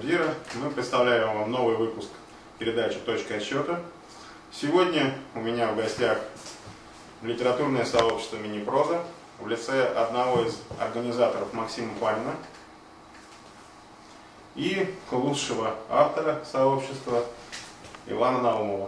TimeZero. Мы представляем вам новый выпуск передачи «Точка отсчета». Сегодня у меня в гостях литературное сообщество «Мини-проза» в лице одного из организаторов Максима Панина и лучшего автора сообщества Ивана Наумова.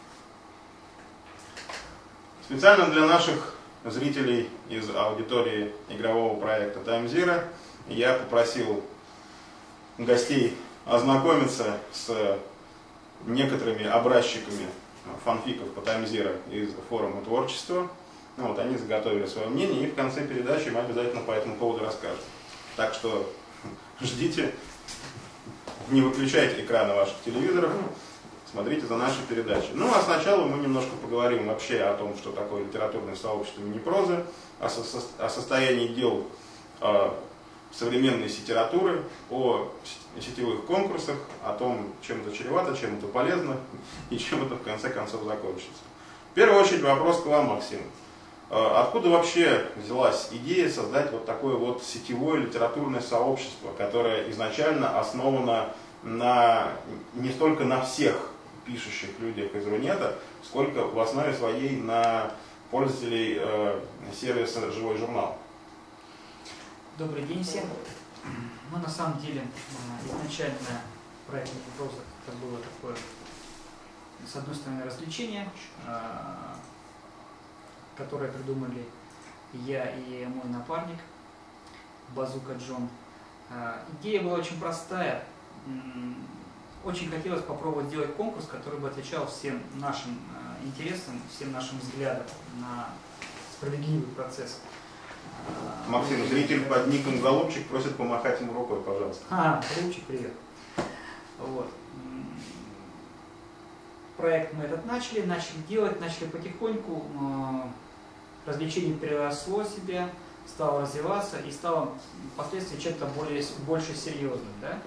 Специально для наших зрителей из аудитории игрового проекта TimeZero я попросил гостей ознакомиться с некоторыми образчиками фанфиков по TimeZero из форума творчества. Вот, они заготовили свое мнение, и в конце передачи мы обязательно по этому поводу расскажем. Так что ждите, не выключайте экраны ваших телевизоров, смотрите за нашей передачей. Ну а сначала мы немножко поговорим вообще о том, что такое литературное сообщество мини-прозы, о состоянии дел современной сетературы, о сетевых конкурсах, о том, чем это чревато, чем это полезно и чем это в конце концов закончится. В первую очередь вопрос к вам, Максим. Откуда вообще взялась идея создать вот такое вот сетевое литературное сообщество, которое изначально основано не столько на всех пишущих людях из Рунета, сколько в основе своей на пользователей сервиса «Живой журнал»? Добрый день всем. Ну, на самом деле, изначально проект «Мини-проза» это было такое, с одной стороны, развлечение, которое придумали я и мой напарник Базука Джон. Идея была очень простая. Очень хотелось попробовать сделать конкурс, который бы отвечал всем нашим интересам, всем нашим взглядам на справедливый процесс. Максим, зритель под ником Голубчик просит помахать ему рукой, пожалуйста. Голубчик, привет. Вот. Проект мы этот начали делать, начали потихоньку. Развлечение переросло себя, стало развиваться и стало впоследствии чем-то больше серьезным. Да?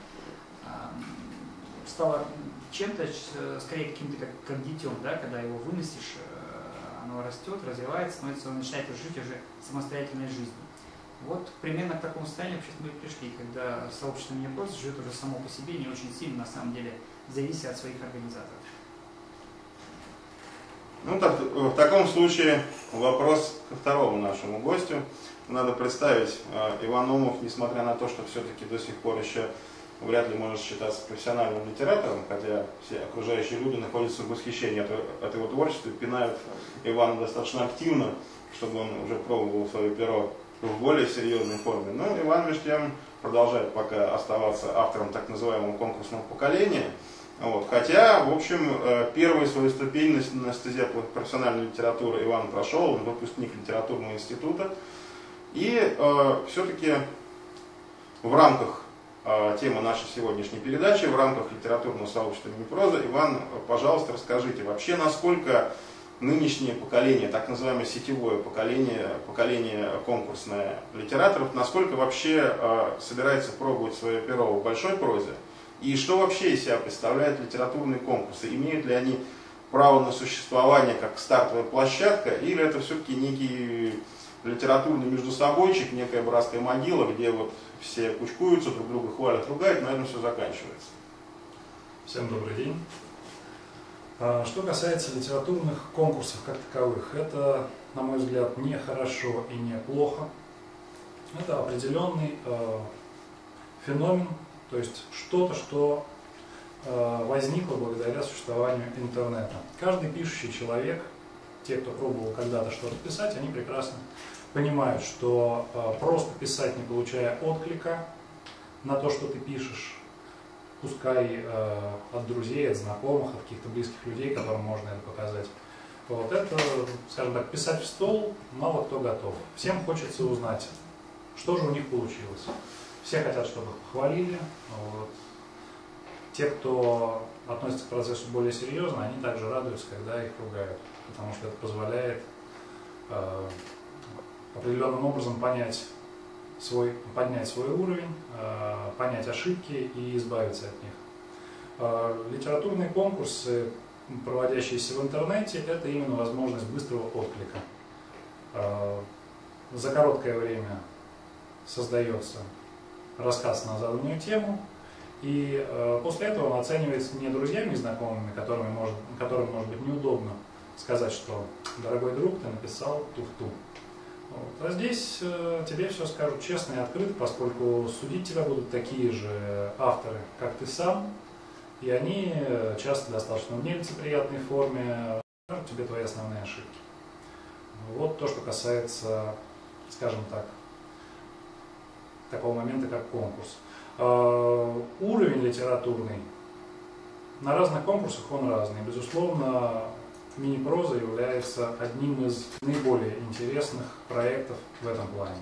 Стало чем-то, скорее каким-то как детем, да? Когда его выносишь, оно растет, развивается, становится, он начинает жить уже самостоятельной жизнью. Вот примерно к такому состоянию мы и пришли, когда сообщество Мини-проза живет уже само по себе, не очень сильно, на самом деле, завися от своих организаторов. Ну, так, в таком случае вопрос ко второму нашему гостю. Надо представить, Иван Наумов, несмотря на то, что все-таки до сих пор еще вряд ли может считаться профессиональным литератором, хотя все окружающие люди находятся в восхищении от его творчества, пинают Ивана достаточно активно, чтобы он уже пробовал свое перо в более серьезной форме. Но Иван, между тем, продолжает пока оставаться автором так называемого конкурсного поколения. Вот. Хотя, в общем, первую свою ступень на стезе профессиональной литературы Иван прошел, он выпускник литературного института. И все-таки в рамках темы нашей сегодняшней передачи, в рамках литературного сообщества Мини-проза, Иван, пожалуйста, расскажите, вообще насколько нынешнее поколение, так называемое сетевое поколение конкурсное литераторов, насколько вообще собирается пробовать свое перо в большой прозе? И что вообще из себя представляют литературные конкурсы? Имеют ли они право на существование как стартовая площадка, или это все-таки некий литературный междусобойчик, некая братская могила, где вот все кучкуются, друг друга хвалят, ругают, на этом все заканчивается? Всем добрый день. Что касается литературных конкурсов как таковых, это, на мой взгляд, не хорошо и не плохо. Это определенный феномен, то есть что-то, что возникло благодаря существованию интернета. Каждый пишущий человек, те, кто пробовал когда-то что-то писать, они прекрасно понимают, что просто писать, не получая отклика на то, что ты пишешь, пускай от друзей, от знакомых, от каких-то близких людей, которым можно это показать. Вот это, скажем так, писать в стол мало кто готов. Всем хочется узнать, что же у них получилось. Все хотят, чтобы их похвалили. Вот. Те, кто относится к процессу более серьезно, они также радуются, когда их ругают, потому что это позволяет определенным образом поднять свой уровень, понять ошибки и избавиться от них. Литературные конкурсы, проводящиеся в интернете, это именно возможность быстрого отклика. За короткое время создается рассказ на заданную тему, И после этого он оценивается не друзьями и знакомыми, которым может быть неудобно сказать, что «дорогой друг, ты написал туфту». Вот. А здесь тебе все скажут честно и открыто, поскольку судить тебя будут такие же авторы, как ты сам, и они часто достаточно в нелицеприятной форме скажут тебе твои основные ошибки. Вот то, что касается, скажем так, такого момента, как конкурс. Уровень литературный на разных конкурсах он разный. Безусловно, мини-проза является одним из наиболее интересных проектов в этом плане.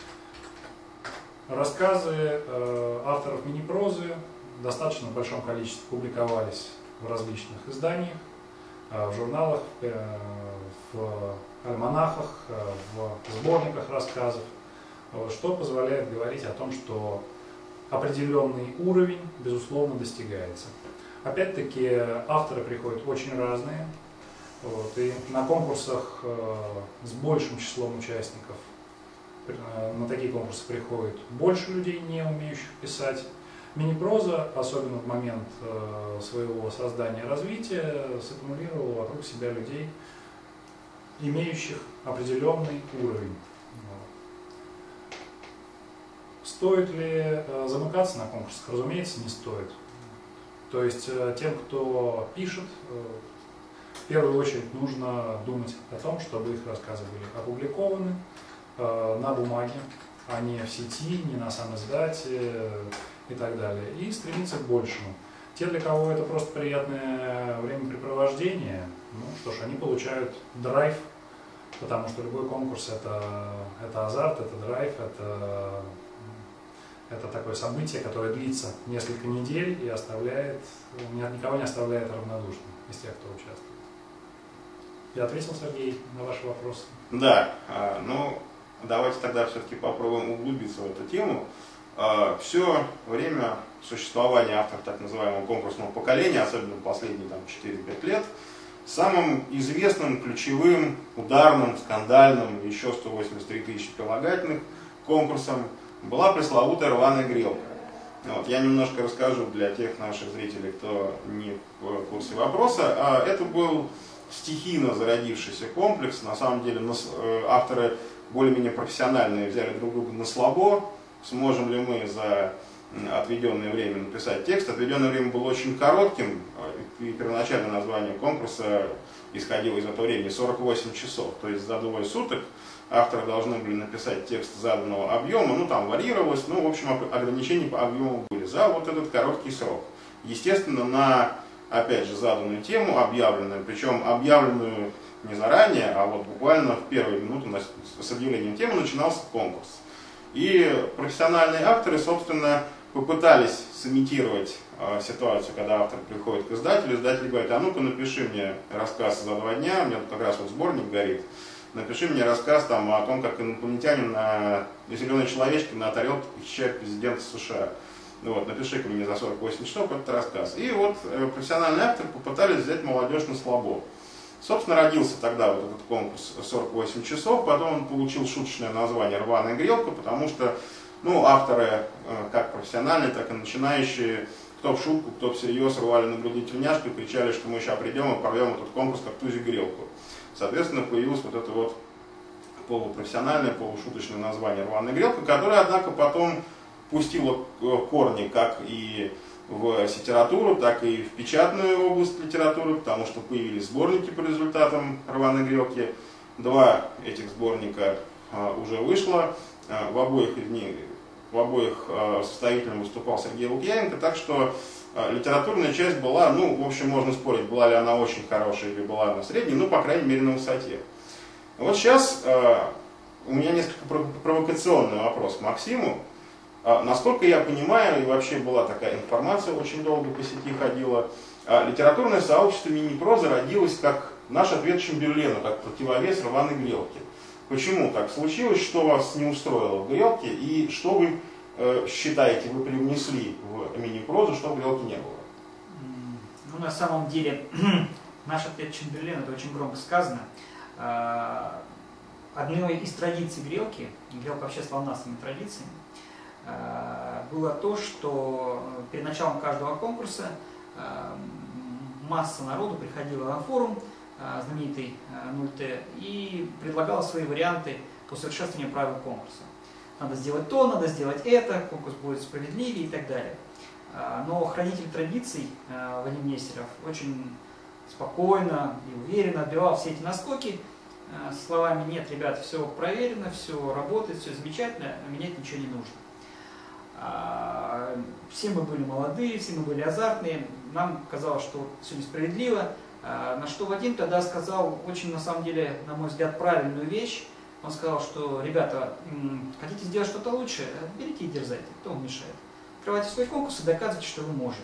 Рассказы авторов мини-прозы в достаточно большом количестве публиковались в различных изданиях, в журналах, в альманахах, в сборниках рассказов, что позволяет говорить о том, что определенный уровень, безусловно, достигается. Опять-таки, авторы приходят очень разные. Вот, и на конкурсах с большим числом участников, на такие конкурсы приходит больше людей, не умеющих писать. Мини-проза, особенно в момент своего создания и развития, саккумулировала вокруг себя людей, имеющих определенный уровень. Стоит ли замыкаться на конкурсах? Разумеется, не стоит. То есть тем, кто пишет, в первую очередь нужно думать о том, чтобы их рассказы были опубликованы на бумаге, а не в сети, не на самиздате и так далее. И стремиться к большему. Те, для кого это просто приятное времяпрепровождение, ну что ж, они получают драйв, потому что любой конкурс это азарт, это драйв, это такое событие, которое длится несколько недель и никого не оставляет равнодушным из тех, кто участвует. Я ответил, Сергей, на ваш вопрос? Да, ну давайте тогда все-таки попробуем углубиться в эту тему. Все время существования авторов так называемого конкурсного поколения, особенно последние 4-5 лет, самым известным, ключевым, ударным, скандальным, еще 183 тысячи прилагательных конкурсом была пресловутая рваная грелка. Вот, я немножко расскажу для тех наших зрителей, кто не в курсе вопроса. Это был стихийно зародившийся комплекс. На самом деле авторы более-менее профессиональные взяли друг друга на слабо. Сможем ли мы за отведенное время написать текст? Отведенное время было очень коротким, и первоначальное название конкурса исходило из этого времени 48 часов. То есть за двое суток авторы должны были написать текст заданного объема, ну там варьировалось, ну в общем ограничения по объему были за вот этот короткий срок. Естественно, на, опять же, заданную тему, объявленную, причем объявленную не заранее, а вот буквально в первые минуты с объявлением темы начинался конкурс. И профессиональные авторы, собственно, попытались сымитировать ситуацию, когда автор приходит к издателю, издатель говорит: а ну-ка напиши мне рассказ за 2 дня, у меня тут как раз вот сборник горит, напиши мне рассказ там о том, как инопланетянин на зеленой человечке на тарелке похищает президента США. Вот, напиши-ка мне за 48 часов этот рассказ. И вот профессиональные авторы попытались взять молодежь на слабо. Собственно, родился тогда вот этот конкурс 48 часов, потом он получил шуточное название «Рваная грелка», потому что авторы, как профессиональные, так и начинающие, кто в шутку, кто всерьез, рвали на груди тельняшку и кричали, что мы сейчас придем и порвем этот конкурс как тузик грелку. Соответственно, появилось вот это вот полупрофессиональное, полушуточное название «Рваная грелка», которое, однако, потом пустило корни как и в литературу, так и в печатную область литературы, потому что появились сборники по результатам «Рваной грелки». 2 этих сборника уже вышло, в обоих составителем выступал Сергей Лукьяненко, так что литературная часть была, в общем, можно спорить, была ли она очень хорошая или была она средней, по крайней мере, на высоте. Вот сейчас у меня несколько провокационный вопрос к Максиму. Насколько я понимаю, и вообще была такая информация, очень долго по сети ходила, литературное сообщество мини-прозы родилось как наш ответ Чемберлену, как противовес рваной грелке. Почему так случилось, что вас не устроило в грелке, и что вы считаете, вы привнесли в мини-прозу, что в грелке не было? На самом деле, наш ответ Чемберлену, это очень громко сказано. Одной из традиций грелки, грелка вообще славна своими традициями, было то, что перед началом каждого конкурса масса народу приходила на форум, знаменитый 0T, и предлагала свои варианты усовершенствования правил конкурса. Надо сделать то, надо сделать это, конкурс будет справедливее и так далее. Но хранитель традиций Вадим Нестеров очень спокойно и уверенно отбивал все эти наскоки словами: нет, ребят, все проверено, все работает, все замечательно, менять ничего не нужно. Все мы были молодые, все мы были азартные, нам казалось, что все несправедливо, на что Вадим тогда сказал очень, на самом деле, на мой взгляд, правильную вещь. Он сказал, что, ребята, хотите сделать что-то лучше, берите и дерзайте, кто вам мешает. Открывайте свой конкурс и доказывайте, что вы можете.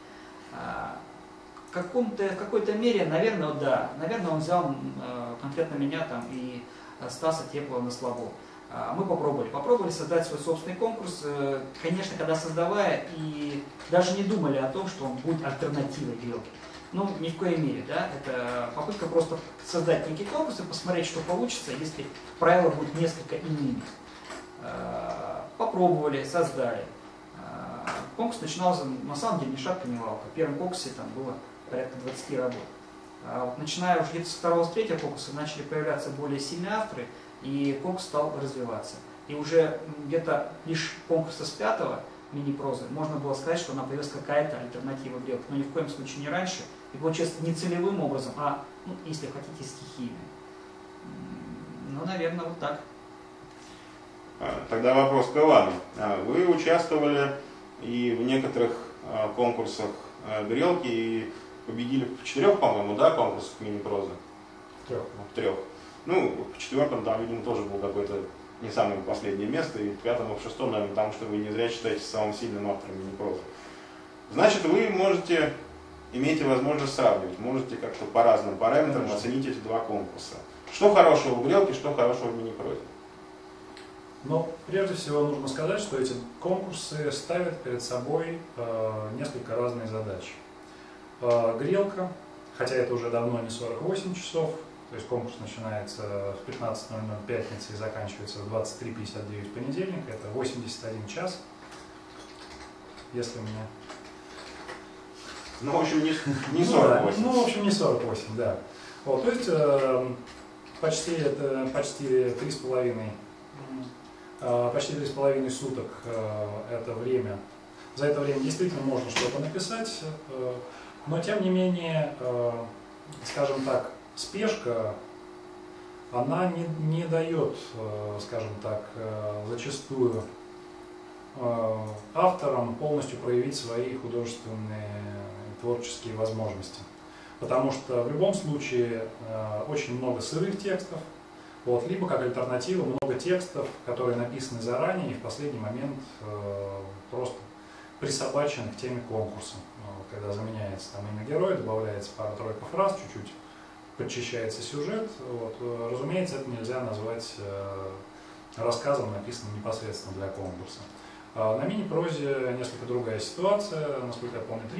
В какой-то мере, наверное, да, наверное, он взял конкретно меня там и Стаса Теплова на слабо. Мы попробовали создать свой собственный конкурс, конечно, когда создавая, и даже не думали о том, что он будет альтернативой грелке. Ну, ни в коей мере, да, это попытка просто создать некий конкурс и посмотреть, что получится, если правила будут несколько иными. Попробовали, создали. Конкурс начинался, на самом деле, ни шатка, ни валка. В первом конкурсе там было порядка 20 работ. Вот, начиная уже где-то с второго, с третьего конкурса начали появляться более сильные авторы, и конкурс стал развиваться. И уже где-то лишь конкурса с пятого мини-прозы можно было сказать, что она появилась какая-то альтернатива грелке, но ни в коем случае не раньше. И получилось не целевым образом, а, ну, если хотите, стихийным. Ну, наверное, вот так. Тогда вопрос к Ивану. Вы участвовали и в некоторых конкурсах грелки и победили в 4, по-моему, да, конкурсах мини-прозы? В 3. Ну, в 4 там, видимо, тоже был какой-то не самое последнее место, и в 5 и в 6, наверное, потому что вы не зря считаетесь самым сильным автором мини-прозы. Значит, вы имеете возможность сравнивать, можете как-то по разным параметрам оценить эти 2 конкурса. Что хорошего в грелке, что хорошего в мини-прозе? Но прежде всего нужно сказать, что эти конкурсы ставят перед собой несколько разные задачи. Грелка, хотя это уже давно не 48 часов, то есть конкурс начинается в 15:00 пятницы и заканчивается в 23:59 понедельник, это 81 час, если мне... Ну, в общем, не 48. Ну, в общем, не 48, да. Вот, то есть почти 3,5 суток это время. За это время действительно можно что-то написать, но тем не менее, скажем так, спешка, она не дает, скажем так, зачастую авторам полностью проявить свои художественные творческие возможности. Потому что в любом случае очень много сырых текстов, вот, либо как альтернатива много текстов, которые написаны заранее и в последний момент просто присобачены к теме конкурса. Когда заменяется там имя героя, добавляется пара-тройка фраз, чуть-чуть подчищается сюжет. Вот. Разумеется, это нельзя назвать рассказом, написанным непосредственно для конкурса. На мини-прозе несколько другая ситуация, насколько я помню, 2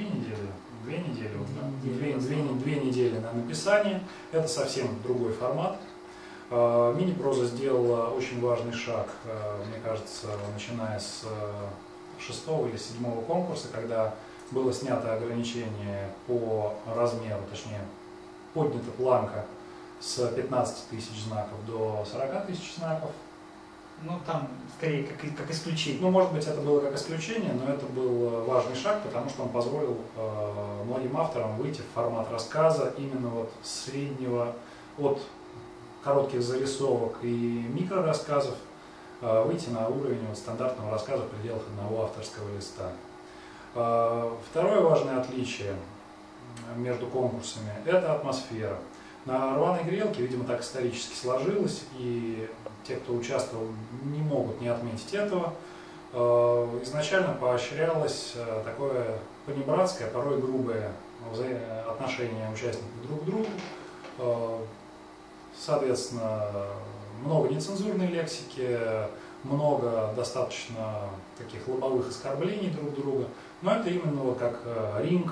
недели на написание. Это совсем другой формат. Мини-проза сделала очень важный шаг, мне кажется, начиная с 6-го или 7-го конкурса, когда было снято ограничение по размеру, точнее, поднята планка с 15 тысяч знаков до 40 тысяч знаков. Ну, там скорее как исключение. Ну, может быть, это было как исключение, но это был важный шаг, потому что он позволил многим авторам выйти в формат рассказа именно вот среднего, от коротких зарисовок и микрорассказов, выйти на уровень вот стандартного рассказа в пределах одного авторского листа. Второе важное отличие между конкурсами – это атмосфера. На рваной грелке, видимо, так исторически сложилось, и те, кто участвовал, не могут не отметить этого. Изначально поощрялось такое понебратское, порой грубое отношение участников друг к другу. Соответственно, много нецензурной лексики, много достаточно таких лобовых оскорблений друг друга. Но это именно вот как ринг,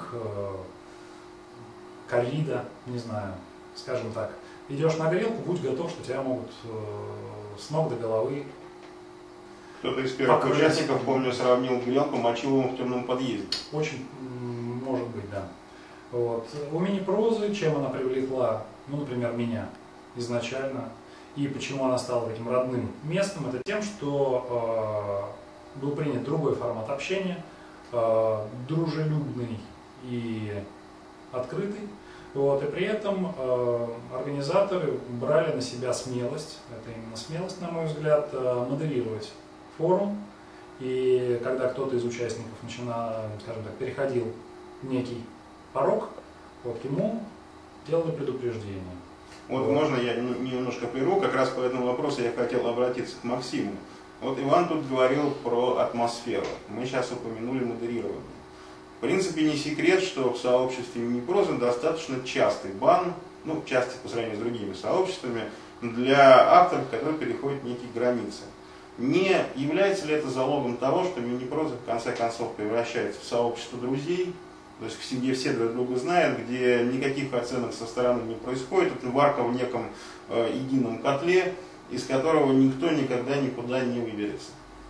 коррида, не знаю, скажем так. Идешь на грелку, будь готов, что тебя могут с ног до головы Кто-то из первых участников, помню, сравнил грелку мочиловым в темном подъезде. Очень может быть, да. Вот. У мини-прозы, чем она привлекла, ну, например, меня изначально, и почему она стала таким родным местом, это тем, что был принят другой формат общения, дружелюбный и открытый. Вот. И при этом организаторы брали на себя смелость, это именно смелость, на мой взгляд, моделировать форум. И когда кто-то из участников скажем так, переходил некий порог, вот ему делали предупреждение. Вот можно я немножко прерву, как раз по этому вопросу я хотел обратиться к Максиму. Вот Иван тут говорил про атмосферу, мы сейчас упомянули модерирование. В принципе, не секрет, что в сообществе мини-прозы достаточно частый бан, ну, частый по сравнению с другими сообществами, для авторов, которые переходят некие границы. Не является ли это залогом того, что мини-проза в конце концов превращается в сообщество друзей, то есть где все друг друга знают, где никаких оценок со стороны не происходит, это варка в неком едином котле, из которого никто никогда никуда не выберется?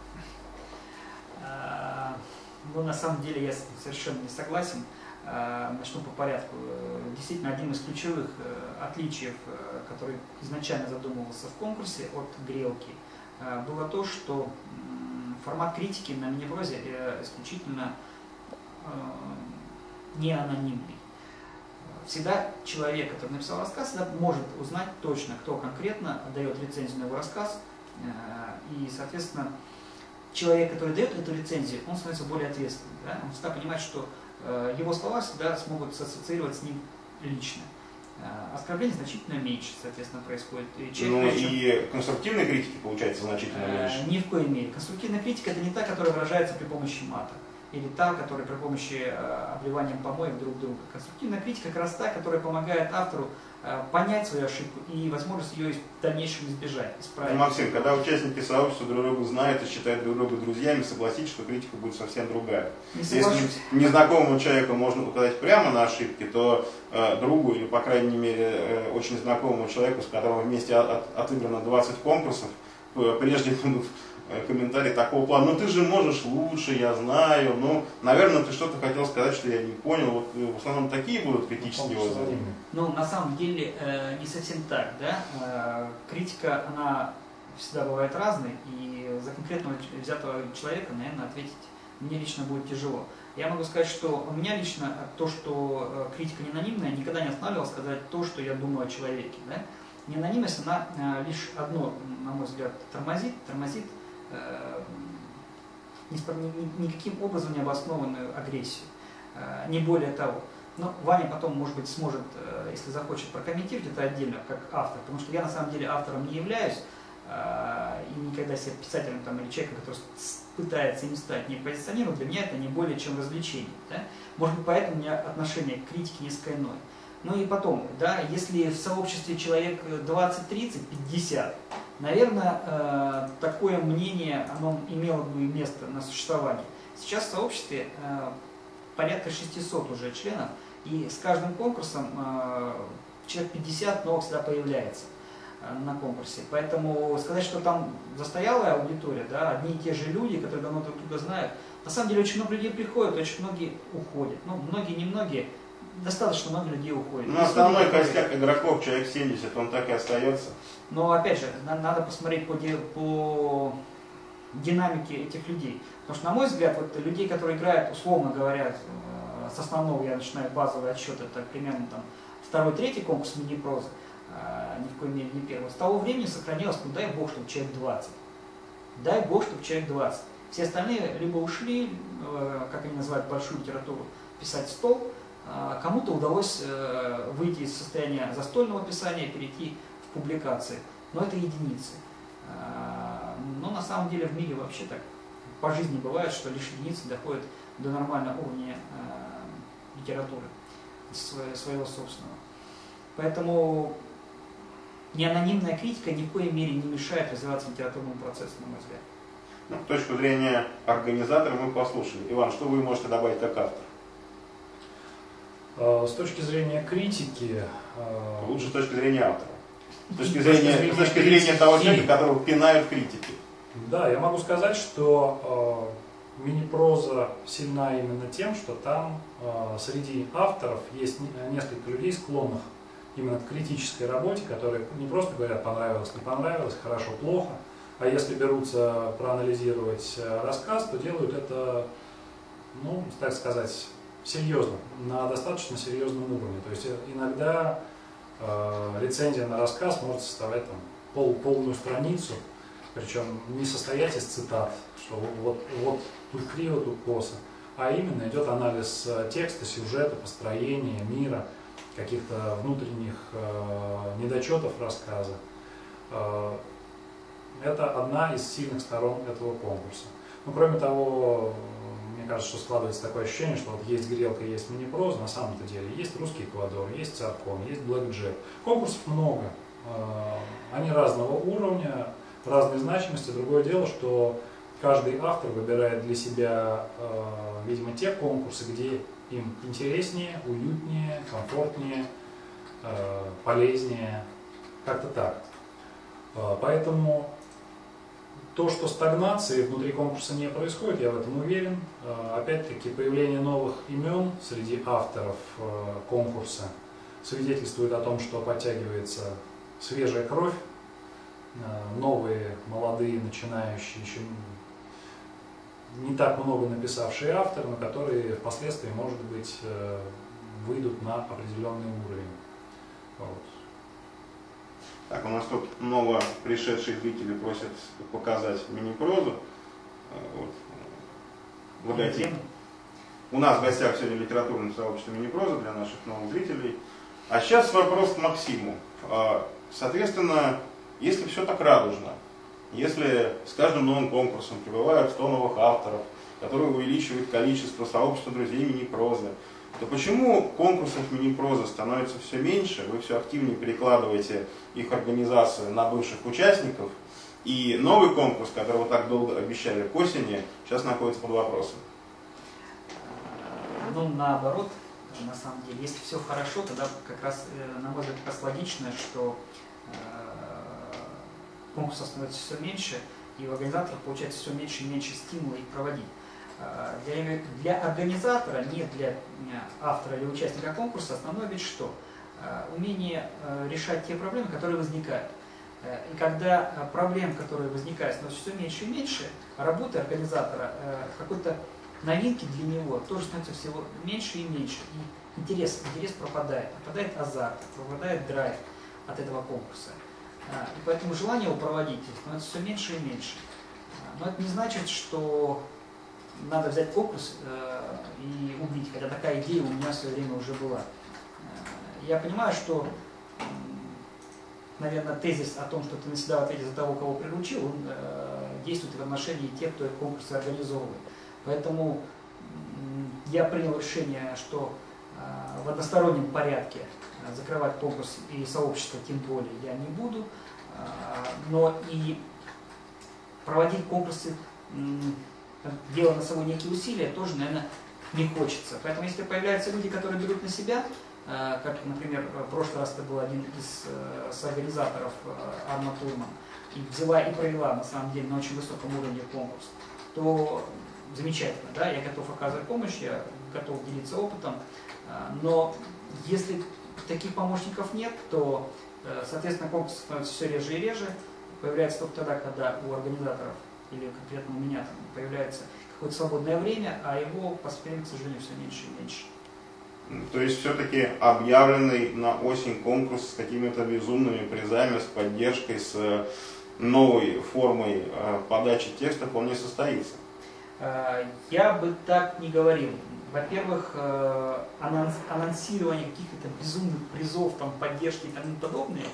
Ну, на самом деле, я совершенно не согласен. Начну по порядку. Действительно, одним из ключевых отличий, который изначально задумывался в конкурсе от грелки, было то, что формат критики на мини-прозе исключительно не анонимный. Всегда человек, который написал рассказ, может узнать точно, кто конкретно дает рецензию на его рассказ, и, соответственно, человек, который дает эту рецензию, он становится более ответственным. Да? Он всегда понимает, что его слова всегда смогут ассоциировать с ним лично. Оскорбление значительно меньше, соответственно, происходит. Ну и конструктивной критики, получается, значительно меньше? Ни в коей мере. Конструктивная критика — это не та, которая выражается при помощи мата, или та, которая при помощи обливания помоев друг друга. Конструктивная критика как раз та, которая помогает автору понять свою ошибку и возможность ее в дальнейшем избежать, исправить. Максим, когда участники сообщества друг друга знают и считают друг друга друзьями, согласитесь, что критика будет совсем другая. Если незнакомому человеку можно указать прямо на ошибки, то другу или, по крайней мере, очень знакомому человеку, с которым вместе отыграно 20 конкурсов, прежде будут комментарий такого плана: ну ты же можешь лучше, я знаю, ну, наверное, ты что-то хотел сказать, что я не понял. Вот в основном такие будут критические отзывы. Ну, на самом деле, не совсем так, да. Критика, она всегда бывает разной, и за конкретного взятого человека, наверное, ответить мне лично будет тяжело. Я могу сказать, что у меня лично то, что критика не анонимная, никогда не останавливало сказать то, что я думаю о человеке, да. Неанонимность, она лишь одно, на мой взгляд, тормозит никаким образом не обоснованную агрессию, не более того. Но Ваня потом, может быть, сможет, если захочет, прокомментировать это отдельно, как автор, потому что я на самом деле автором не являюсь, и никогда себя писателем там, или человеком, который пытается им стать, не позиционирую, для меня это не более чем развлечение. Да? Может быть, поэтому у меня отношение к критике несколько иное. Ну и потом, да, если в сообществе человек 20, 30, 50, наверное, такое мнение, оно имело бы место на существование. Сейчас в сообществе порядка 600 уже членов, и с каждым конкурсом человек 50 новых всегда появляется на конкурсе. Поэтому сказать, что там застоялая аудитория, да, одни и те же люди, которые давно друг друга знают, на самом деле очень много людей приходят, очень многие уходят. Ну, многие, немногие, достаточно много людей уходит. Ну, основной костяк игроков, человек 70, он так и остается. Но опять же, надо посмотреть по динамике этих людей. Потому что, на мой взгляд, вот людей, которые играют, условно говоря, с основного я начинаю базовый отсчет, это примерно там второй, третий конкурс мини-прозы, ни в коей мере не первый. С того времени сохранилось, ну дай бог, чтобы человек 20. Дай бог, чтобы человек 20. Все остальные либо ушли, как они называют большую литературу, писать в стол, кому-то удалось выйти из состояния застольного писания, перейти в публикации. Но это единицы. Но на самом деле в мире вообще так по жизни бывает, что лишь единицы доходят до нормального уровня литературы, своего собственного. Поэтому неанонимная критика ни в коей мере не мешает развиваться литературному процессу, на мой взгляд. Ну, точку зрения организатора мы послушали. Иван, что вы можете добавить как автор? С точки зрения критики... Лучше с точки зрения автора. С точки зрения того человека, которого пинают критики. Да, я могу сказать, что мини-проза сильна именно тем, что там среди авторов есть несколько людей, склонных именно к критической работе, которые не просто говорят понравилось, не понравилось, хорошо, плохо, а если берутся проанализировать рассказ, то делают это, ну, так сказать, серьезно, на достаточно серьезном уровне. То есть иногда рецензия на рассказ может составлять там, полную страницу, причем не состоять из цитат, что вот тут криво, тут косо, а именно идет анализ текста, сюжета, построения, мира, каких-то внутренних недочетов рассказа. Это одна из сильных сторон этого конкурса. Ну, кроме того, мне кажется, что складывается такое ощущение, что вот есть грелка, есть мини-проза, на самом-то деле есть русский Эквадор, есть Царкон, есть Блэкджек. Конкурсов много, они разного уровня, разной значимости. Другое дело, что каждый автор выбирает для себя, видимо, те конкурсы, где им интереснее, уютнее, комфортнее, полезнее, как-то так. Поэтому то, что стагнации внутри конкурса не происходит, я в этом уверен. Опять-таки, появление новых имен среди авторов конкурса свидетельствует о том, что подтягивается свежая кровь, новые, молодые, начинающие, еще не так много написавшие авторы, но которые впоследствии, может быть, выйдут на определенный уровень. Вот. Так, у нас тут ново пришедшие зрители просят показать мини-прозу. Вот. Логотип. У нас в гостях сегодня литературное сообщество мини-проза для наших новых зрителей. А сейчас вопрос к Максиму. Соответственно, если все так радужно, если с каждым новым конкурсом прибывают 100 новых авторов, которые увеличивают количество сообщества друзей мини-прозы, то почему конкурсов мини-прозы становится все меньше, вы все активнее перекладываете их организацию на бывших участников, и новый конкурс, который вы так долго обещали к осени, сейчас находится под вопросом? Ну, наоборот, на самом деле, если все хорошо, тогда как раз, на мой взгляд, как раз логично, что конкурсов становится все меньше, и у организаторов получается все меньше и меньше стимула их проводить. Для организатора, не для автора или участника конкурса, основное ведь что? Умение решать те проблемы, которые возникают. И когда проблем, которые возникают, становится все меньше и меньше, работа организатора, какой-то новинки для него тоже становится всего меньше и меньше. И интерес пропадает азарт, пропадает драйв от этого конкурса. И поэтому желание его проводить становится все меньше и меньше. Но это не значит, что надо взять конкурс и убить, хотя такая идея у меня в свое время уже была. Я понимаю, что, наверное, тезис о том, что ты навсегда ответишь за того, кого приручил, он действует в отношении тех, кто этот конкурс организовывает. Поэтому я принял решение, что в одностороннем порядке закрывать конкурс и сообщество тем более я не буду, но и проводить конкурсы, делая на собой некие усилия, тоже, наверное, не хочется. Поэтому если появляются люди, которые берут на себя, как, например, в прошлый раз это был один из соорганизаторов Арма Турман, и взяла и провела, на самом деле, на очень высоком уровне конкурс, то замечательно, да, я готов оказывать помощь, я готов делиться опытом, но если таких помощников нет, то, соответственно, конкурс становится все реже и реже, появляется только тогда, когда у организаторов или конкретно у меня там появляется какое-то свободное время, а его постепенно, к сожалению, все меньше и меньше. То есть все-таки объявленный на осень конкурс с какими-то безумными призами, с поддержкой, с новой формой подачи текстов, он не состоится? Я бы так не говорил. Во-первых, анонсирование каких-то безумных призов, там, поддержки и тому подобное,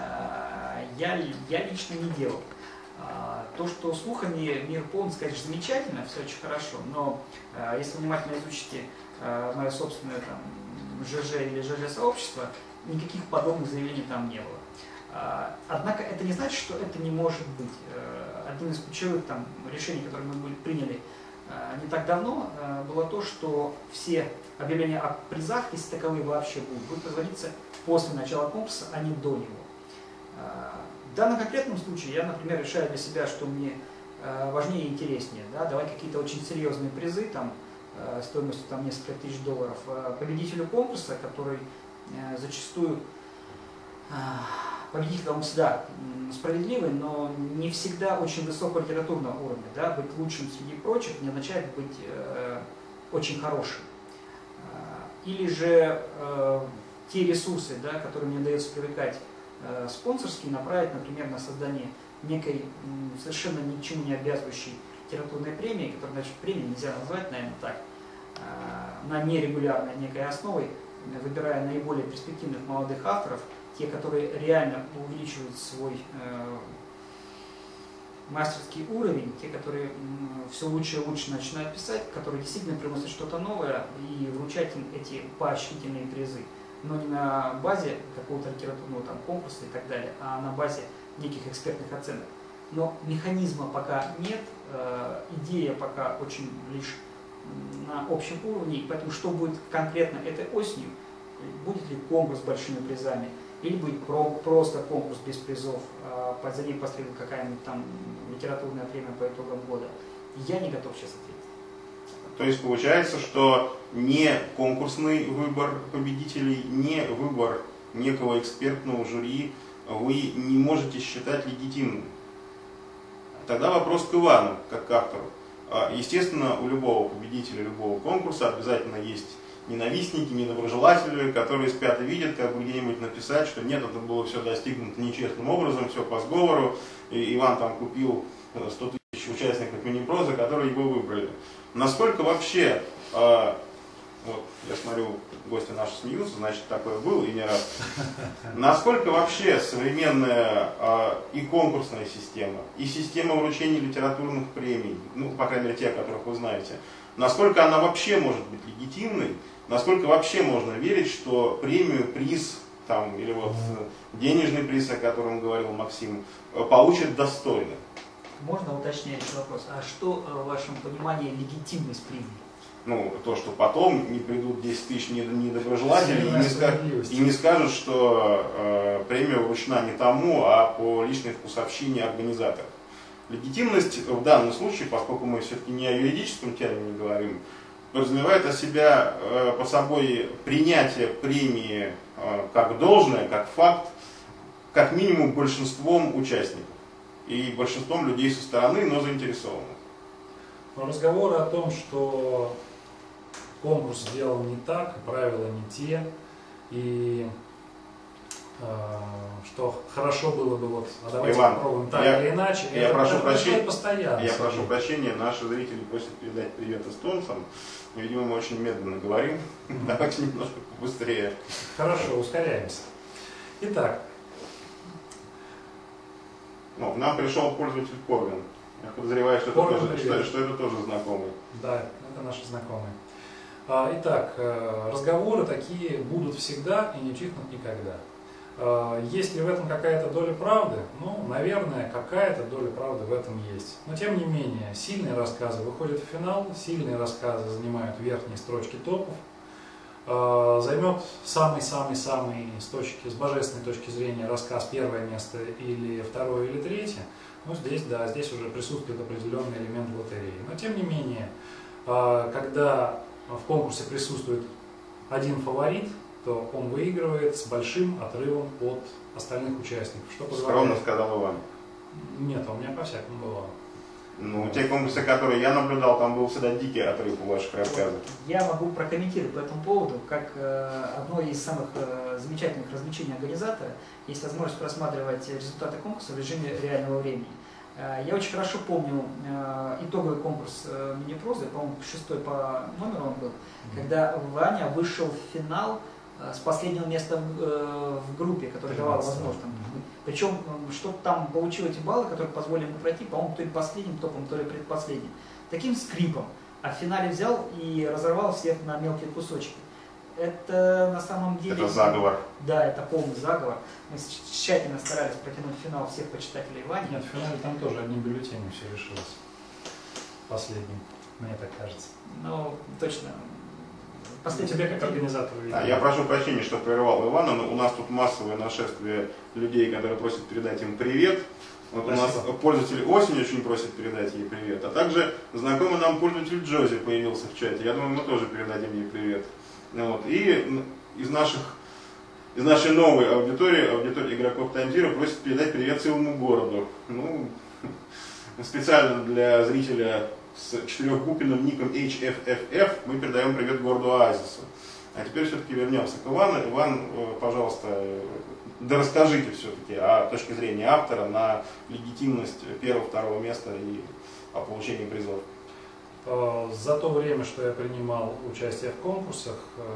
я лично не делал. То, что слухами мир полон, конечно, замечательно, все очень хорошо, но если внимательно изучите мое собственное там, ЖЖ или ЖЖ-сообщество, никаких подобных заявлений там не было. Однако это не значит, что это не может быть. Одним из ключевых там, решений, которые мы приняли не так давно, было то, что все объявления о призах, если таковые вообще будут производиться после начала конкурса, а не до него. В данном конкретном случае я, например, решаю для себя, что мне важнее и интереснее. Да? Давать какие-то очень серьезные призы, там, стоимостью там, несколько тысяч долларов, победителю конкурса, который зачастую, победитель он всегда справедливый, но не всегда очень высокого литературного уровня. Да? Быть лучшим среди прочих не означает быть очень хорошим. Или же те ресурсы, да, которые мне удается привлекать спонсорски, направить, например, на создание некой совершенно ни к чему не обязывающей литературной премии, которую даже премией нельзя назвать, наверное, так, на нерегулярной некой основе, выбирая наиболее перспективных молодых авторов, те, которые реально увеличивают свой мастерский уровень, те, которые все лучше и лучше начинают писать, которые действительно приносят что-то новое, и вручать им эти поощрительные призы. Но не на базе какого-то литературного там, конкурса и так далее, а на базе неких экспертных оценок. Но механизма пока нет, идея пока очень лишь на общем уровне, поэтому что будет конкретно этой осенью, будет ли конкурс с большими призами, или будет просто конкурс без призов, а за ней последует какая-нибудь там литературная премия по итогам года, я не готов сейчас ответить. То есть получается, что не конкурсный выбор победителей, не выбор некого экспертного жюри вы не можете считать легитимным. Тогда вопрос к Ивану, как к автору. Естественно, у любого победителя, любого конкурса обязательно есть ненавистники, недоброжелатели, которые спят и видят, как бы где-нибудь написать, что нет, это было все достигнуто нечестным образом, все по сговору, и Иван там купил 100 тысяч участников мини-прозы, которые его выбрали. Насколько вообще, вот я смотрю, гости наши смеются, значит такое было и не раз. Насколько вообще современная и конкурсная система, и система вручения литературных премий, ну, по крайней мере, те, о которых вы знаете, насколько она вообще может быть легитимной, насколько вообще можно верить, что премию, приз, там, или вот денежный приз, о котором говорил Максим, получит достойно? Можно уточняющий вопрос? А что, в вашем понимании, легитимность премии? Ну, то, что потом не придут 10 тысяч недоброжелателей и не скажут, что премия вручена не тому, а по личной вкусовщине организатора. Легитимность в данном случае, поскольку мы все-таки не о юридическом термине говорим, подразумевает о себя по собой принятие премии как должное, как факт, как минимум большинством участников и большинством людей со стороны, но заинтересованных. Но разговоры о том, что конкурс сделан не так, правила не те, и что хорошо было бы вот, а давайте Иван, попробуем так или иначе. Я прошу прощения, постоянно. Я прошу прощения, наши зрители просят передать привет эстонцам. Видимо, мы очень медленно говорим. Давайте немножко побыстрее. Хорошо, ускоряемся. Итак. К нам пришел пользователь Корвин. Я подозреваю, что это тоже знакомый. Да, это наши знакомые. Итак, разговоры такие будут всегда и не утихнут никогда. Есть ли в этом какая-то доля правды? Ну, наверное, какая-то доля правды в этом есть. Но тем не менее, сильные рассказы выходят в финал, сильные рассказы занимают верхние строчки топов. Займет самый-самый-самый с божественной точки зрения рассказ первое место или второе или третье. Ну, здесь, да, здесь уже присутствует определенный элемент лотереи. Но тем не менее, когда в конкурсе присутствует один фаворит, то он выигрывает с большим отрывом от остальных участников. Что скромно сказал Иван. Нет, у меня по-всякому было. Ну, те конкурсы, которые я наблюдал, там был всегда дикий отрыв у ваших рассказов. Я могу прокомментировать по этому поводу, как одно из самых замечательных развлечений организатора, есть возможность просматривать результаты конкурса в режиме реального времени. Я очень хорошо помню итоговый конкурс мини-прозы, по-моему, 6-й по номеру он был, когда Ваня вышел в финал с последнего места в группе, который давал возможность. Причем, чтобы там получил эти баллы, которые позволили ему пройти, по-моему, то ли последним топом, то ли предпоследним. Таким скрипом. А в финале взял и разорвал всех на мелкие кусочки. Это на самом деле... Это заговор. Да, это полный заговор. Мы тщательно старались протянуть в финал всех почитателей Вани. Нет, в финале там тоже одним бюллетенем все решилось. Последним, мне так кажется. Ну, точно. Тебе как организатору. Я прошу прощения, что прервал Ивана, но у нас тут массовое нашествие людей, которые просят передать им привет. Вот у нас пользователь Осень очень просит передать ей привет, а также знакомый нам пользователь Джози появился в чате. Я думаю, мы тоже передадим ей привет. Вот. И из нашей новой аудитории игроков Таймзира просит передать привет целому городу. Ну, специально для зрителя с четырехбуквенным ником HFFF мы передаем привет городу Оазису. А теперь все-таки вернемся к Ивану. Иван, пожалуйста, да расскажите все-таки о точке зрения автора на легитимность первого-второго места и о получении призов. За то время, что я принимал участие в конкурсах,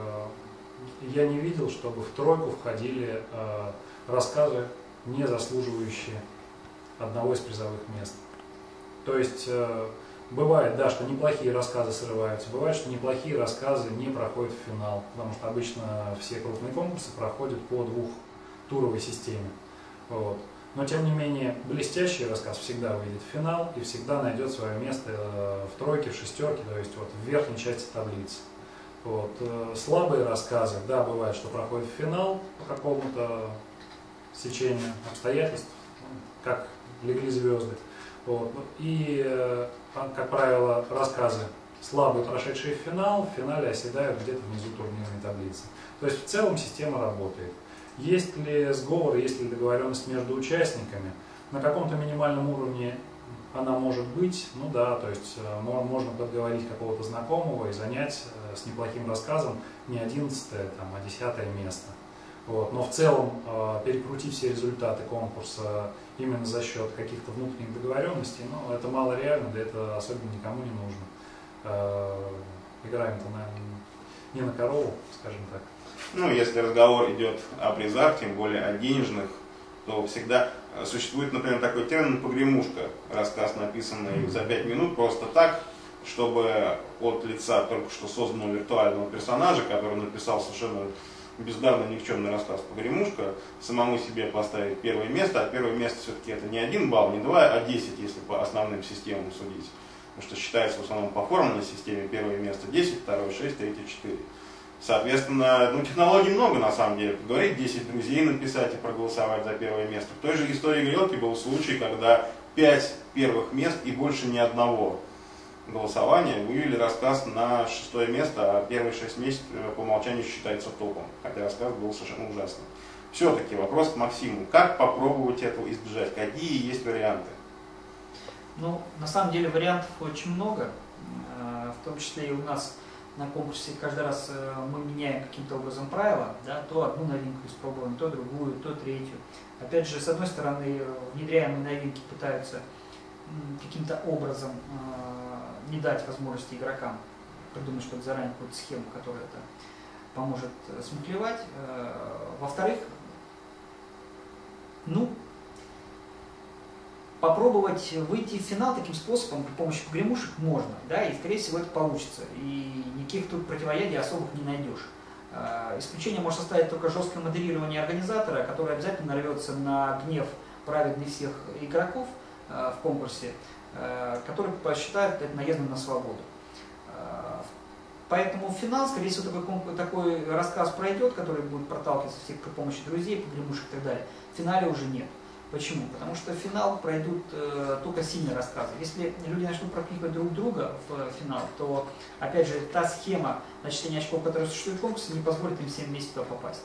я не видел, чтобы в тройку входили рассказы, не заслуживающие одного из призовых мест. То есть бывает, да, что неплохие рассказы срываются, бывает, что неплохие рассказы не проходят в финал, потому что обычно все крупные конкурсы проходят по двухтуровой системе. Вот. Но тем не менее, блестящий рассказ всегда выйдет в финал и всегда найдет свое место в тройке, в шестерке, то есть вот в верхней части таблицы. Вот. Слабые рассказы, да, бывает, что проходят в финал по какому-то стечению обстоятельств, как легли звезды. Вот. И, как правило, рассказы слабые, прошедшие в финале оседают где-то внизу турнирной таблицы. То есть в целом система работает. Есть ли сговор, есть ли договоренность между участниками? На каком-то минимальном уровне она может быть, ну да, то есть можно подговорить какого-то знакомого и занять с неплохим рассказом не 11-е, а 10-е место. Вот. Но в целом перекрутить все результаты конкурса именно за счет каких-то внутренних договоренностей, ну, это мало реально, да это особенно никому не нужно. Играем-то, наверное, не на корову, скажем так. Ну, если разговор идет о призах, тем более о денежных, то всегда существует, например, такой термин «погремушка». Рассказ, написанный за 5 минут просто так, чтобы от лица только что созданного виртуального персонажа, который написал совершенно бездарно никчемный рассказ «Погремушка», самому себе поставить первое место, а первое место все-таки это не 1 балл, не 2, а 10, если по основным системам судить. Потому что считается в основном по формульной системе первое место 10, второе 6, третье 4. Соответственно, ну, технологий много на самом деле. Поговорить, 10 друзей написать и проголосовать за первое место. В той же истории грелки был случай, когда 5 первых мест и больше ни одного голосования вывели рассказ на 6-е место, а первые 6 месяцев по умолчанию считается топом. Хотя рассказ был совершенно ужасным. Все-таки вопрос к Максиму. Как попробовать этого избежать? Какие есть варианты? Ну, на самом деле вариантов очень много. В том числе и у нас на конкурсе каждый раз мы меняем каким-то образом правила, да, то одну новинку испробуем, то другую, то третью. Опять же, с одной стороны, внедряемые новинки пытаются каким-то образом не дать возможности игрокам придумать что-то заранее, какую-то схему, которая это поможет смуклевать. Во-вторых, ну, попробовать выйти в финал таким способом при помощи погремушек можно, да, и скорее всего это получится. И никаких тут противоядий особых не найдешь. Исключение может составить только жесткое модерирование организатора, который обязательно нарвется на гнев праведных всех игроков в конкурсе, который посчитает это наездом на свободу. Поэтому в финал, скорее всего, такой рассказ пройдет, который будет проталкиваться всех при помощи друзей, погремушек и так далее. В финале уже нет. Почему? Потому что в финал пройдут только сильные рассказы. Если люди начнут пропихивать друг друга в финал, то, опять же, та схема начисления очков, которая существует в конкурсе, не позволит им всем вместе туда попасть.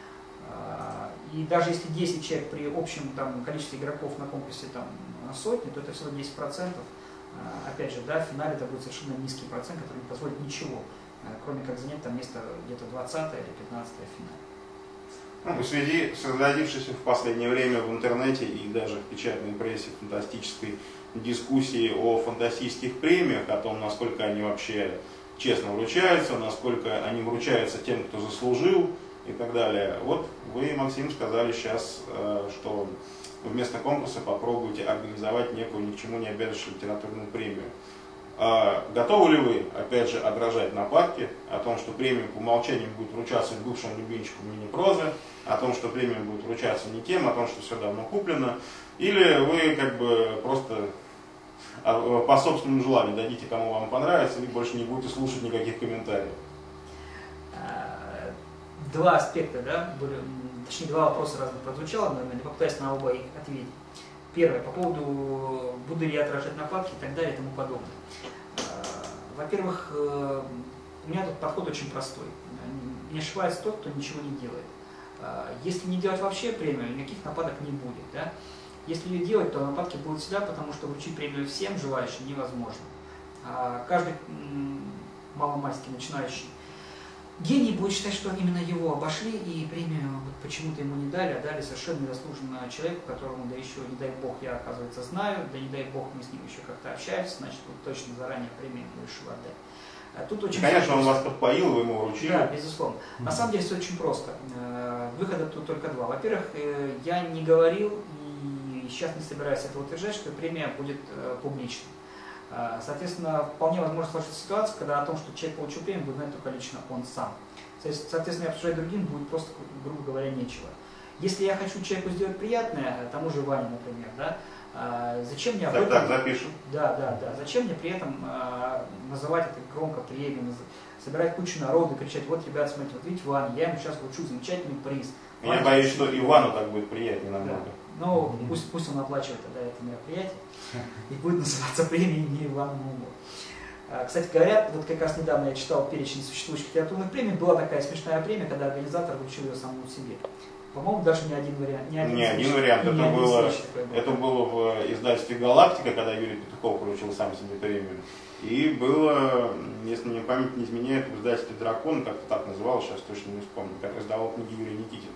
И даже если 10 человек при общем количестве игроков на конкурсе сотни, то это всего 10%. Опять же, да, в финале это будет совершенно низкий процент, который не позволит ничего, кроме как занять там место где-то 20 или 15 в финале. В связи с разразившейся в последнее время в интернете и даже в печатной прессе фантастической дискуссии о фантастических премиях, о том, насколько они вообще честно вручаются, насколько они вручаются тем, кто заслужил и так далее. Вот вы, Максим, сказали сейчас, что вместо конкурса попробуйте организовать некую ни к чему не обязывающую литературную премию. Готовы ли вы, опять же, отражать нападки о том, что премия по умолчанию будет вручаться бывшему любимчику мини-прозы, о том, что премия будет вручаться не тем, о том, что все давно куплено, или вы как бы просто по собственному желанию дадите, кому вам понравится, и больше не будете слушать никаких комментариев? два аспекта, да, были, точнее, два вопроса разных прозвучало одновременно, попытаюсь на оба их ответить. Первое, по поводу, буду ли я отражать нападки и так далее и тому подобное. Во-первых, у меня тут подход очень простой. Не ошибается тот, кто ничего не делает. Если не делать вообще премию, никаких нападок не будет. Да? Если ее делать, то нападки будут всегда, потому что вручить премию всем желающим невозможно. Каждый маломальский начинающий гений будет считать, что именно его обошли и премию вот почему-то ему не дали, а дали совершенно незаслуженно человеку, которому, да еще, не дай бог, я, оказывается, знаю, да не дай бог, мы с ним еще как-то общаемся, значит, вот точно заранее премию решил отдать. Тут очень Конечно, он вас подпоил, вы ему вручили. Да, безусловно. На самом деле все очень просто. Выхода тут только два. Во-первых, я не говорил и сейчас не собираюсь этого утверждать, что премия будет публичной. Соответственно, вполне возможно сложиться ситуация, когда о том, что человек получил премию, будет знать только лично он сам. Соответственно, обсуждать другим будет просто, грубо говоря, нечего. Если я хочу человеку сделать приятное, тому же Ване, например, да, зачем мне об этом... Так, запишем. Да. Зачем мне при этом называть это громко премией, собирать кучу народу и кричать: вот, ребят, смотрите, вот видите, Ваня, я ему сейчас вручу замечательный приз. Я боюсь, что Ивану так будет приятнее намного. Да. Ну, пусть он оплачивает тогда это мероприятие и будет называться премией не Ивану Муму. Кстати говоря, вот как раз недавно я читал перечень существующих литературных премий, была такая смешная премия, когда организатор вручил ее самому себе. По-моему, даже не один вариант. Не один вариант. Это было в издательстве «Галактика», когда Юрий Петухов вручил сам себе премию. И было, если мне память не изменяет, в издательстве «Дракон», как-то так называлось, сейчас точно не вспомню, как издавал книги Юрия Никитина.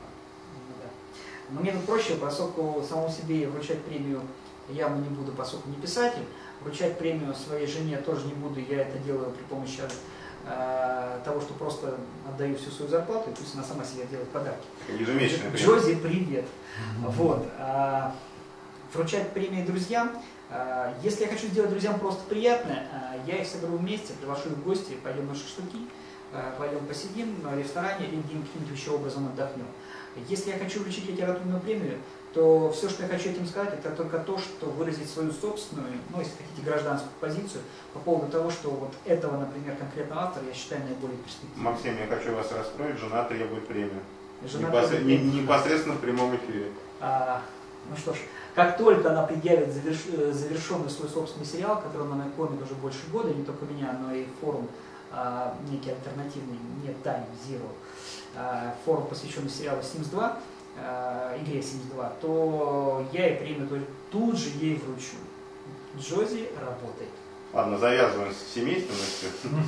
Но мне тут проще, поскольку самому себе вручать премию явно не буду, поскольку не писатель. Вручать премию своей жене тоже не буду, я это делаю при помощи того, что просто отдаю всю свою зарплату, и пусть она сама себе делает подарки. Ежемесячная премия. Джози, привет! Вот. Вручать премии друзьям. Если я хочу сделать друзьям просто приятное, я их соберу вместе, приглашу их в гости, пойдем на шашлыки, пойдем посидим в ресторане или каким-нибудь еще образом отдохнем. Если я хочу вручить литературную премию, то все, что я хочу этим сказать, это только то, что выразить свою собственную, ну, если хотите, гражданскую позицию по поводу того, что вот этого, например, конкретного автора я считаю наиболее перспективным. Максим, я хочу вас расстроить, жена требует премию. Непосредственно в прямом эфире. Ну что ж, как только она предъявит завершенный свой собственный сериал, который она кормит уже больше года, не только меня, но и форум некий альтернативный, не Time Zero, форум, посвященный сериалу Sims 2, игре Sims 2, то я и премию тут же ей вручу. Джози, работает. Ладно, завязываем с семейственностью.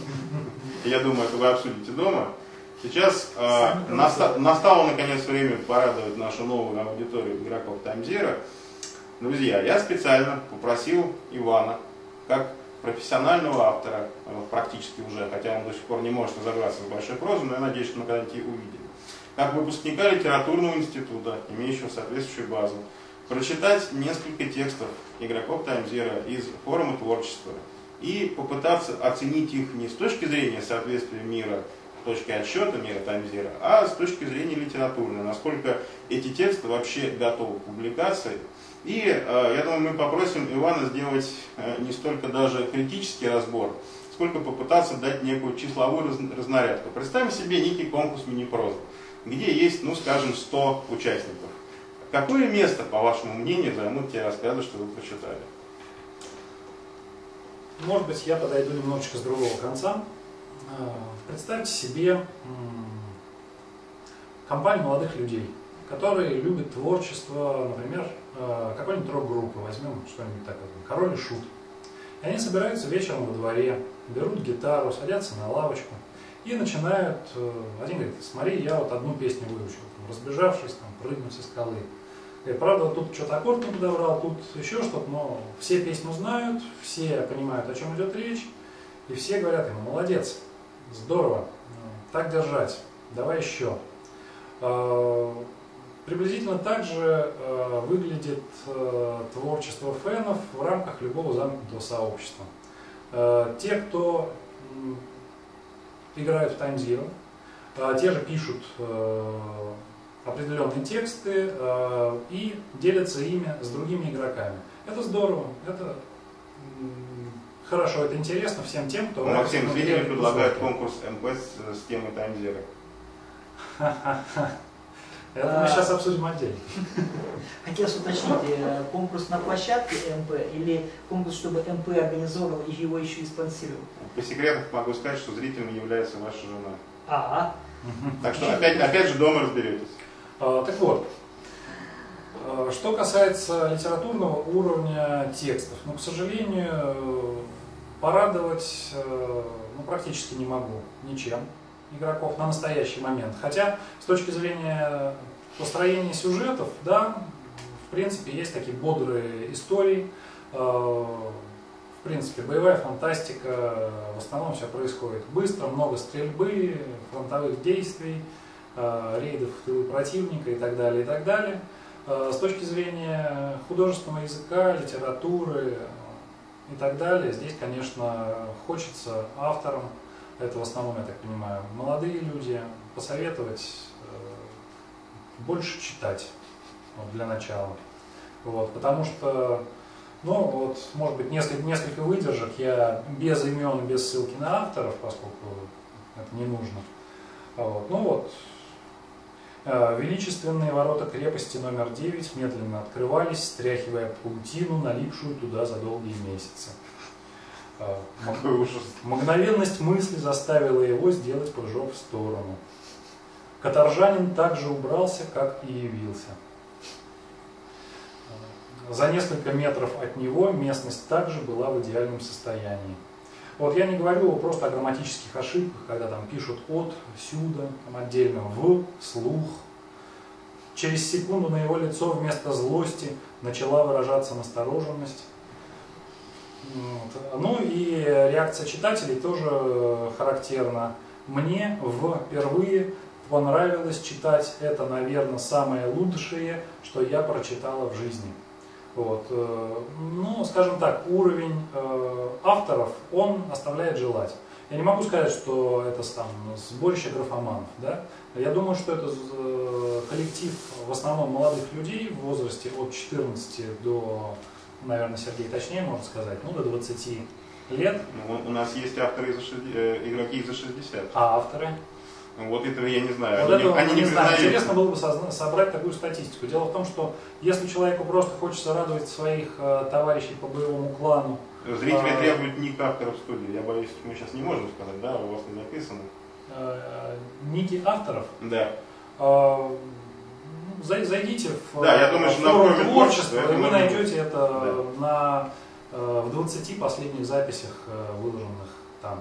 Я думаю, это вы обсудите дома. Сейчас настало наконец время порадовать нашу новую аудиторию игроков Time Zero. Друзья, я специально попросил Ивана, как профессионального автора, практически уже, хотя он до сих пор не может разобраться в большой прозе, но я надеюсь, что мы когда-нибудь увидим, как выпускника литературного института, имеющего соответствующую базу, прочитать несколько текстов игроков Time Zero из форума творчества и попытаться оценить их не с точки зрения соответствия мира, точки отсчета мира Time Zero, а с точки зрения литературной, насколько эти тексты вообще готовы к публикации. И я думаю, мы попросим Ивана сделать не столько даже критический разбор, сколько попытаться дать некую числовую разнарядку. Представим себе некий конкурс мини-прозы, где есть, ну скажем, 100 участников. Какое место, по вашему мнению, займут те рассказы, что вы прочитали? Может быть, я подойду немножечко с другого конца. Представьте себе компанию молодых людей, которые любят творчество, например, какой-нибудь рок-группы, возьмем что-нибудь такое, Король и Шут. И они собираются вечером во дворе, берут гитару, садятся на лавочку и начинают, один говорит: смотри, я вот одну песню выучил, разбежавшись, прыгнуть со скалы. И, правда, вот тут что-то аккорд не подобрал, тут еще что-то, но все песню знают, все понимают, о чем идет речь, и все говорят ему: молодец, здорово, так держать, давай еще. Приблизительно так же выглядит творчество фенов в рамках любого замкнутого сообщества. Те, кто играют в Time Zero, те же пишут определенные тексты и делятся ими с другими игроками. Это здорово, это хорошо, это интересно всем тем, кто... Максим, зрители предлагают конкурс МП с темой Time Zero. Это мы сейчас обсудим отдельно. Хотелось уточнить, конкурс на площадке МП или конкурс, чтобы МП организовал и его еще и спонсировал? По секрету могу сказать, что зрителем является ваша жена. А-а. Так что опять же дома разберетесь. Так вот, что касается литературного уровня текстов, к сожалению, порадовать практически не могу ничем игроков на настоящий момент. Хотя, с точки зрения построения сюжетов, да, в принципе, есть такие бодрые истории. В принципе, боевая фантастика, в основном все происходит быстро, много стрельбы, фронтовых действий, рейдов в тылы противника и так далее, и так далее. С точки зрения художественного языка, литературы и так далее, здесь, конечно, хочется авторам, это в основном, я так понимаю, молодые люди, посоветовать больше читать для начала. Потому что, может быть, несколько выдержек я без имен, без ссылки на авторов, поскольку это не нужно. Величественные ворота крепости номер 9 медленно открывались, стряхивая паутину, налипшую туда за долгие месяцы. Мгновенность мысли заставила его сделать прыжок в сторону. Каторжанин также убрался, как и явился. За несколько метров от него местность также была в идеальном состоянии. Я не говорю просто о грамматических ошибках, когда там пишут от, сюда, отдельно в, слух. Через секунду на его лицо вместо злости начала выражаться настороженность. И реакция читателей тоже характерна. Мне впервые понравилось читать, это, наверное, самое лучшее, что я прочитала в жизни. Скажем так, уровень авторов, он оставляет желать. Я не могу сказать, что это сборище графоманов. Да? Я думаю, что это коллектив в основном молодых людей в возрасте от 14 до, наверное, Сергей точнее может сказать, до 20 лет. У нас есть авторы, игроки за 60. А авторы? Этого я не знаю. Они не знаю. Интересно было бы собрать такую статистику. Дело в том, что если человеку просто хочется радовать своих товарищей по боевому клану... Зрители требуют ник авторов студии. Я боюсь, мы сейчас не можем сказать, да? У вас не написано. Ники авторов? Да. Зайдите в я думаю, что форум творчества, и вы найдете это в 20 последних записях, выложенных там.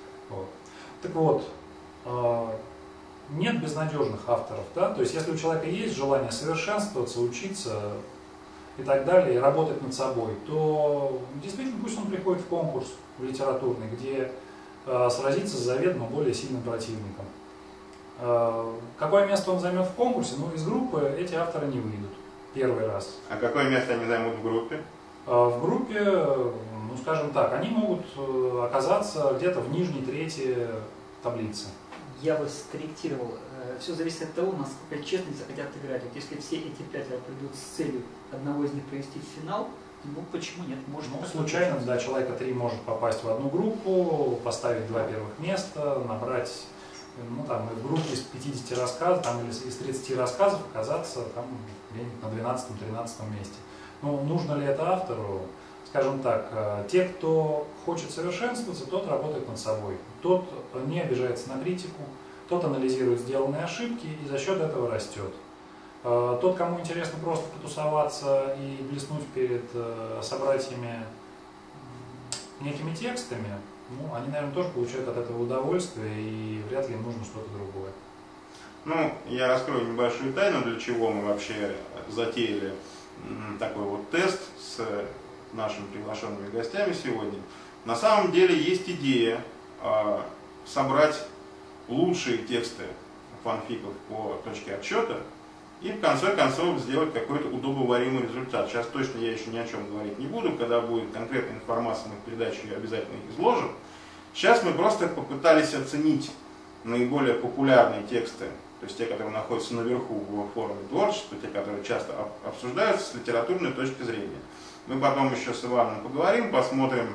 Нет безнадежных авторов, да? То есть если у человека есть желание совершенствоваться, учиться и так далее, и работать над собой, то действительно пусть он приходит в конкурс литературный, где сразится с заведомо более сильным противником. Какое место он займет в конкурсе? Из группы эти авторы не выйдут первый раз. А какое место они займут в группе? В группе, скажем так, они могут оказаться где-то в нижней трети таблицы. Я бы скорректировал. Все зависит от того, насколько честно захотят играть. Если все эти 5 придут с целью одного из них провести в финал, почему нет? Может, случайно, да, человека 3 может попасть в одну группу, поставить 2 первых места, набрать, в группе из 50 рассказов, или из 30 рассказов оказаться где-нибудь на 12-13 месте. Нужно ли это автору? Скажем так, те, кто хочет совершенствоваться, тот работает над собой, тот не обижается на критику, тот анализирует сделанные ошибки и за счет этого растет. Тот, кому интересно просто потусоваться и блеснуть перед собратьями некими текстами, они, наверное, тоже получают от этого удовольствие, и вряд ли им нужно что-то другое. Я раскрою небольшую тайну, для чего мы вообще затеяли такой тест с нашими приглашенными гостями сегодня. На самом деле есть идея собрать лучшие тексты фанфиков по точке отсчета и в конце концов сделать какой-то удобоваримый результат. Сейчас точно я еще ни о чем говорить не буду, когда будет конкретная информация на передаче, я обязательно их изложу. Сейчас мы просто попытались оценить наиболее популярные тексты, то есть те, которые находятся наверху в форуме творчества, те, которые часто обсуждаются с литературной точки зрения. Мы потом еще с Иваном поговорим, посмотрим,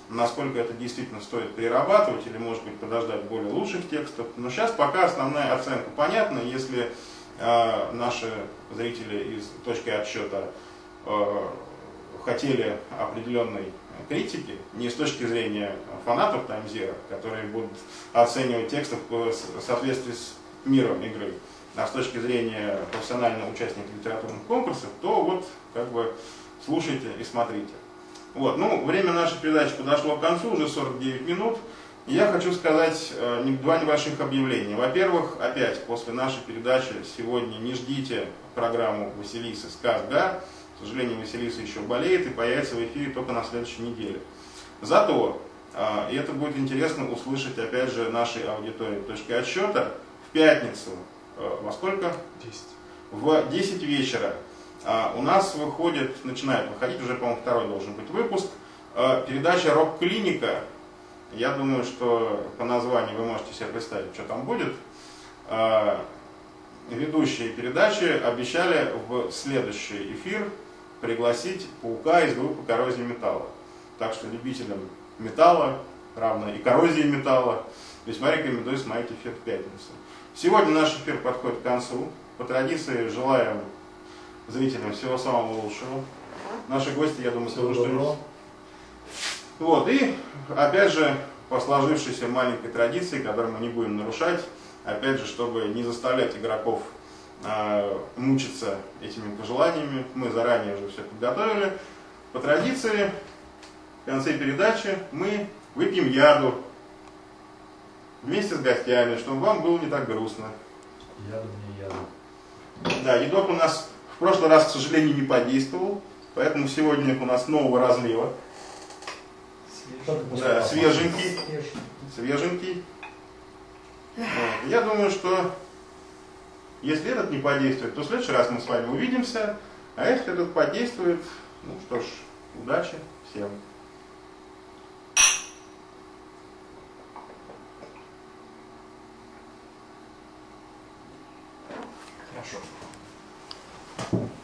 насколько это действительно стоит перерабатывать или, может быть, подождать более лучших текстов. Но сейчас пока основная оценка понятна. Если наши зрители из точки отсчета хотели определенной критики, не с точки зрения фанатов Таймзера, которые будут оценивать тексты в соответствии с миром игры, а с точки зрения профессионального участника литературных конкурсов, то вот как бы слушайте и смотрите. Вот, ну, время нашей передачи подошло к концу, уже 49 минут. Я хочу сказать два небольших объявления. Во-первых, опять после нашей передачи сегодня не ждите программу Василисы «Сказгар». К сожалению, Василиса еще болеет и появится в эфире только на следующей неделе. Зато, и это будет интересно услышать опять же нашей аудитории точки отсчета, в пятницу, во сколько? 10. В 10 вечера у нас выходит, начинает выходить, уже, по-моему, второй должен быть выпуск, передача «Рок-клиника». Я думаю, что по названию вы можете себе представить, что там будет. Ведущие передачи обещали в следующий эфир пригласить Паука из группы «Коррозия металла». Так что любителям металла, равно и коррозии металла, весьма рекомендую смотреть эфир в пятницу. Сегодня наш эфир подходит к концу. По традиции желаем зрителям всего самого лучшего. Наши гости, я думаю, тоже что-нибудь. Вот, и опять же, по сложившейся маленькой традиции, которую мы не будем нарушать, опять же, чтобы не заставлять игроков мучиться этими пожеланиями, мы заранее уже все подготовили. По традиции, в конце передачи мы выпьем яду вместе с гостями, чтобы вам было не так грустно. Яду не яду. Да, едок у нас в прошлый раз, к сожалению, не подействовал, поэтому сегодня у нас нового разлива. Да, свеженький. Свеженький. Вот. Я думаю, что если этот не подействует, то в следующий раз мы с вами увидимся. А если этот подействует, ну что ж, удачи всем. Хорошо.